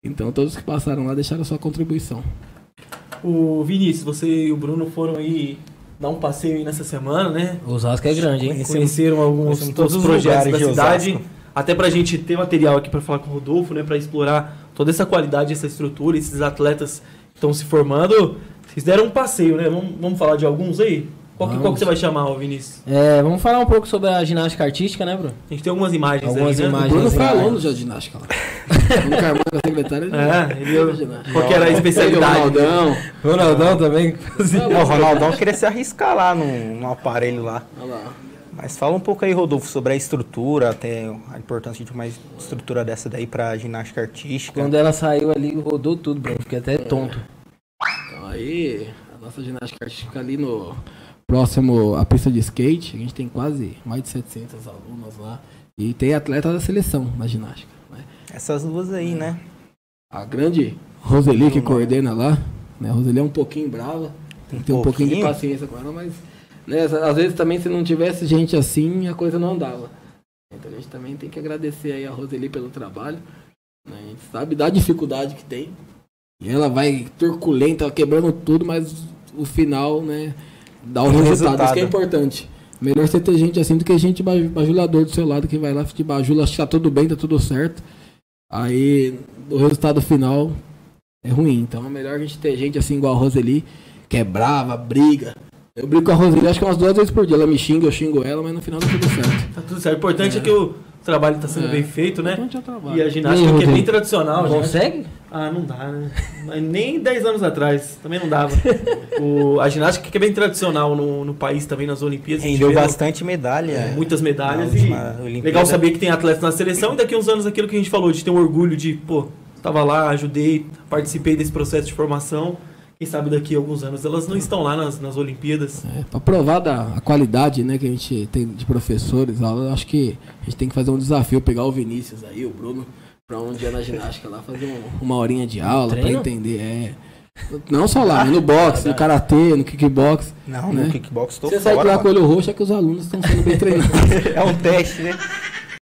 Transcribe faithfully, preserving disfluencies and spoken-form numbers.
Então todos que passaram lá deixaram sua contribuição. O Vinícius, você e o Bruno foram aí dar um passeio aí nessa semana, né? O Osasco é grande, hein? Conheceram alguns conhecemos todos os todos os projetos da lugares de cidade. Osasco. Até pra gente ter material aqui pra falar com o Rodolfo, né? Pra explorar toda essa qualidade, essa estrutura, esses atletas que estão se formando. Vocês deram um passeio, né? Vamos, vamos falar de alguns aí? Qual que, qual que você vai chamar, ô Vinícius? É, vamos falar um pouco sobre a ginástica artística, né, Bruno? A gente tem algumas imagens Algumas aí, né? imagens. O Bruno assim, foi ah, aluno já de ginástica lá. No Carmona, a secretária. É, ele, ele ginástica. qual que era a especialidade? O Ronaldão. Ronaldão também. Não, o Ronaldão queria se arriscar lá num, num aparelho lá. Olha lá. Mas fala um pouco aí, Rodolfo, sobre a estrutura, até a importância de uma estrutura dessa daí pra ginástica artística. Quando ela saiu ali, rodou tudo, Bruno. Fiquei até tonto. Então aí, a nossa ginástica artística ali no próximo à pista de skate, a gente tem quase mais de setecentas alunas lá. E tem atleta da seleção na ginástica. Né? Essas duas aí, né? A grande Roseli que coordena lá, né? A Roseli é um pouquinho brava, tem que ter um pouquinho de pouquinho? paciência com ela, mas né, às vezes também se não tivesse gente assim, a coisa não andava. Então a gente também tem que agradecer aí a Roseli pelo trabalho. Né? A gente sabe da dificuldade que tem. E ela vai turculenta, quebrando tudo, mas o final, né, dá o O resultado. resultado. Isso que é importante. Melhor você ter gente assim do que gente baj- bajulador do seu lado que vai lá, te bajula, acha que tá tudo bem, tá tudo certo. Aí o resultado final é ruim. Então é melhor a gente ter gente assim igual a Roseli, que é brava, briga. Eu brigo com a Roseli acho que umas duas vezes por dia. Ela me xinga, eu xingo ela, mas no final dá tudo certo. Tá tudo certo. O importante é, É. que o trabalho tá sendo É. bem feito, né? Importante é o trabalho. E a ginástica E aí, que é bem Rodrigo? tradicional. já. Consegue? Ah, não dá, né? Mas nem dez anos atrás, também não dava. O, a ginástica que é bem tradicional no, no país também, nas Olimpíadas. Rendeu tiveram bastante medalha. muitas medalhas Na e última Olimpíada. legal saber que tem atletas na seleção e daqui a uns anos aquilo que a gente falou, de ter um orgulho de, pô, tava lá, ajudei, participei desse processo de formação. Quem sabe daqui a alguns anos elas não estão lá nas, nas Olimpíadas. É, para provar da a qualidade, né, que a gente tem de professores, eu acho que a gente tem que fazer um desafio, pegar o Vinícius aí, o Bruno, para um dia na ginástica lá, fazer um- uma horinha de aula para Treino? entender. É. Não só lá, mas no boxe, no karatê, no kickbox. Não, né? no kickbox tô Você sai de fora. lá com o mano. olho roxo é que os alunos estão sendo bem treinados. É um teste, né?